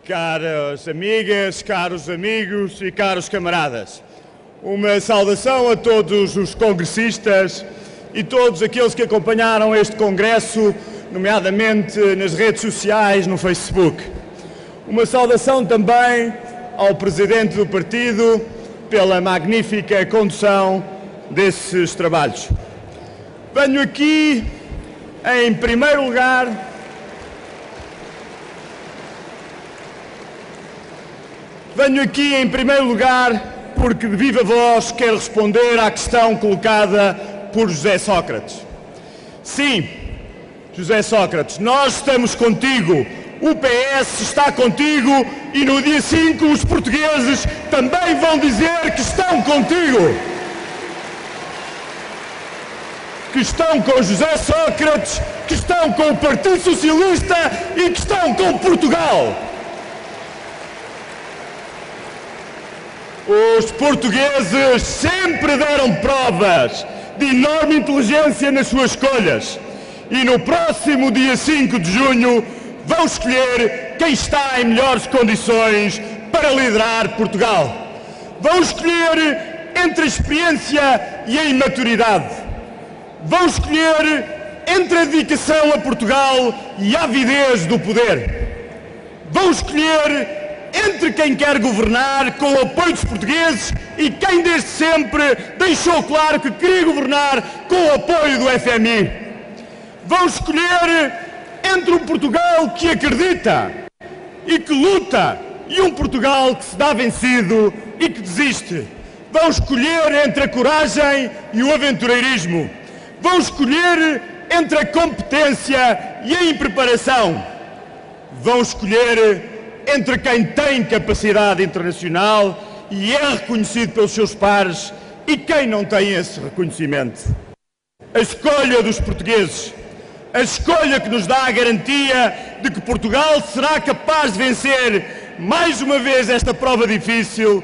Caras amigas, caros amigos e caros camaradas, uma saudação a todos os congressistas e todos aqueles que acompanharam este congresso, nomeadamente nas redes sociais, no Facebook. Uma saudação também ao presidente do partido pela magnífica condução desses trabalhos. Venho aqui, em primeiro lugar, porque de viva voz quero responder à questão colocada por José Sócrates. Sim, José Sócrates, nós estamos contigo, o PS está contigo e no dia 5 os portugueses também vão dizer que estão contigo. Que estão com José Sócrates, que estão com o Partido Socialista e que estão com Portugal. Os portugueses sempre deram provas de enorme inteligência nas suas escolhas e no próximo dia 5 de junho vão escolher quem está em melhores condições para liderar Portugal. Vão escolher entre a experiência e a imaturidade. Vão escolher entre a dedicação a Portugal e a avidez do poder. Vão escolher entre quem quer governar com o apoio dos portugueses e quem desde sempre deixou claro que queria governar com o apoio do FMI. Vão escolher entre um Portugal que acredita e que luta e um Portugal que se dá vencido e que desiste. Vão escolher entre a coragem e o aventureirismo. Vão escolher entre a competência e a impreparação. Vão escolher entre quem tem capacidade internacional e é reconhecido pelos seus pares e quem não tem esse reconhecimento. A escolha dos portugueses, a escolha que nos dá a garantia de que Portugal será capaz de vencer mais uma vez esta prova difícil,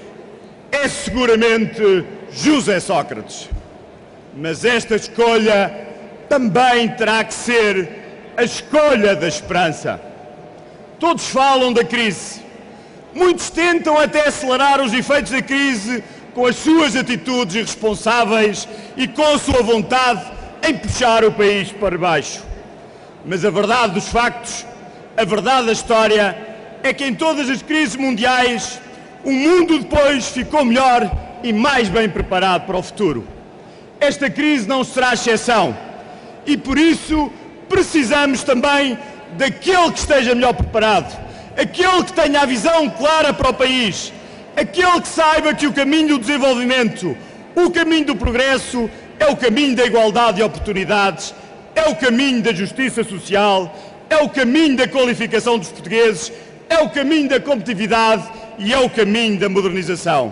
é seguramente José Sócrates. Mas esta escolha também terá que ser a escolha da esperança. Todos falam da crise. Muitos tentam até acelerar os efeitos da crise com as suas atitudes irresponsáveis e com a sua vontade em puxar o país para baixo. Mas a verdade dos factos, a verdade da história, é que em todas as crises mundiais, o mundo depois ficou melhor e mais bem preparado para o futuro. Esta crise não será exceção e, por isso, precisamos também daquele que esteja melhor preparado, aquele que tenha a visão clara para o país, aquele que saiba que o caminho do desenvolvimento, o caminho do progresso, é o caminho da igualdade de oportunidades, é o caminho da justiça social, é o caminho da qualificação dos portugueses, é o caminho da competitividade e é o caminho da modernização.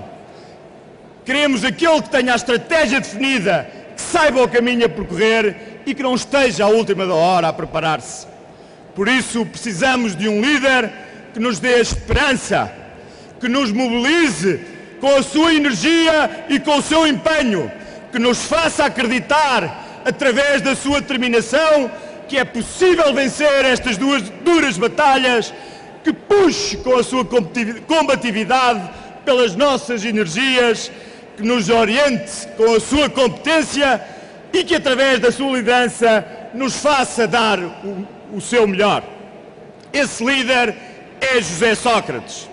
Queremos aquele que tenha a estratégia definida, que saiba o caminho a percorrer e que não esteja à última da hora a preparar-se. Por isso, precisamos de um líder que nos dê esperança, que nos mobilize com a sua energia e com o seu empenho, que nos faça acreditar, através da sua determinação, que é possível vencer estas duas duras batalhas, que puxe com a sua combatividade pelas nossas energias, que nos oriente com a sua competência e que, através da sua liderança, nos faça dar o seu melhor. Esse líder é José Sócrates.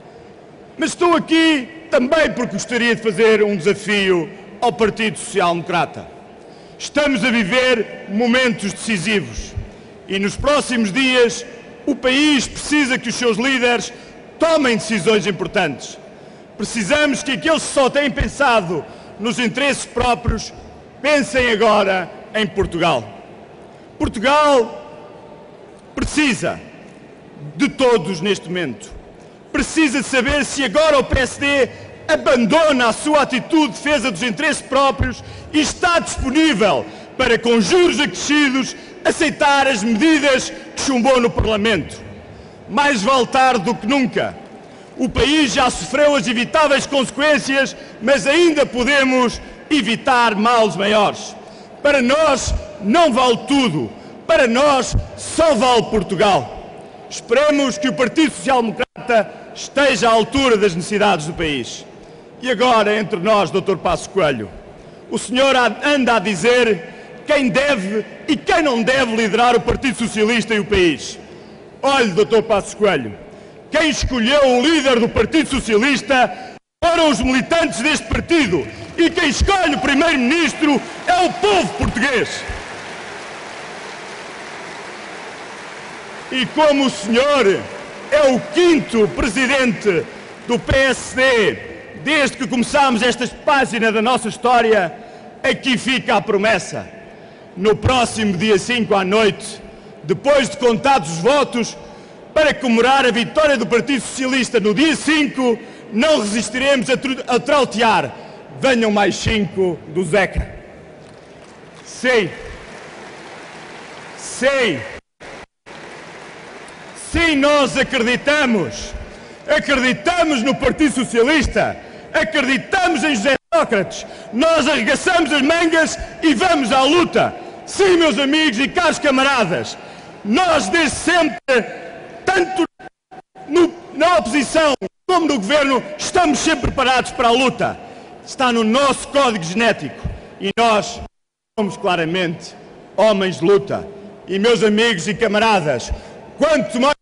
Mas estou aqui também porque gostaria de fazer um desafio ao Partido Social Democrata. Estamos a viver momentos decisivos e nos próximos dias o país precisa que os seus líderes tomem decisões importantes. Precisamos que aqueles que só têm pensado nos interesses próprios pensem agora em Portugal. Portugal precisa de todos neste momento. Precisa de saber se agora o PSD abandona a sua atitude de defesa dos interesses próprios e está disponível para, com juros acrescidos, aceitar as medidas que chumbou no Parlamento. Mais vale tarde do que nunca. O país já sofreu as evitáveis consequências, mas ainda podemos evitar males maiores. Para nós não vale tudo. Para nós só vale Portugal. Esperemos que o Partido Social Democrata esteja à altura das necessidades do país. E agora, entre nós, Dr. Passos Coelho, o senhor anda a dizer quem deve e quem não deve liderar o Partido Socialista e o país. Olhe, Dr. Passos Coelho, quem escolheu o líder do Partido Socialista foram os militantes deste partido e quem escolhe o primeiro-ministro é o povo português. E como o senhor é o 5º presidente do PSD desde que começámos esta página da nossa história, aqui fica a promessa. No próximo dia 5 à noite, depois de contados os votos, para comemorar a vitória do Partido Socialista no dia 5, não resistiremos a trautear. Venham mais 5 do Zeca. Sim. Sim. Sim, nós acreditamos. Acreditamos no Partido Socialista. Acreditamos em José Sócrates. Nós arregaçamos as mangas e vamos à luta. Sim, meus amigos e caros camaradas. Nós, desde sempre, tanto na oposição como no governo, estamos sempre preparados para a luta. Está no nosso código genético. E nós somos claramente homens de luta. E, meus amigos e camaradas, quanto mais